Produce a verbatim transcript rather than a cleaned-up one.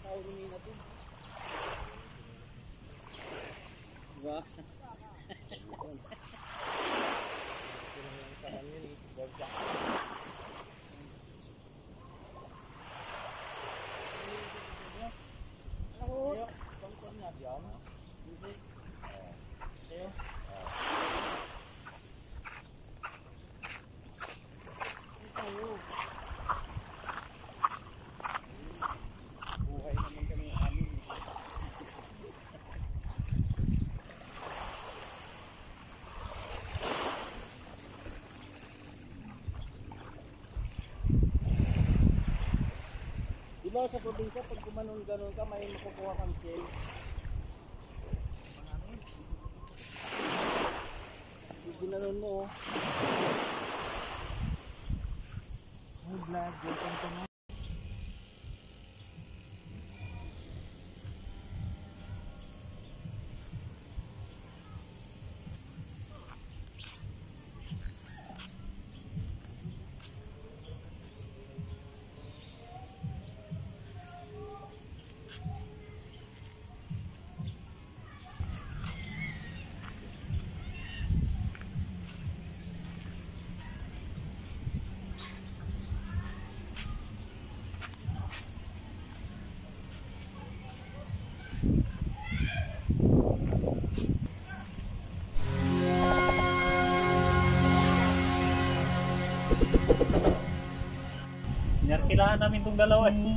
tao rumina to. Diba? Sa kanyan eh. Borja. Ako. Pangkon nga diyan. Hindi. Tayo. Tayo. Buhay naman kami amin. Diba sa probinsya, pag kumanon-ganon ka, may makukuha kang shell. Pag ginanon mo, oh, vlog, welcome to my Narkilahan namin itong dalawa eh.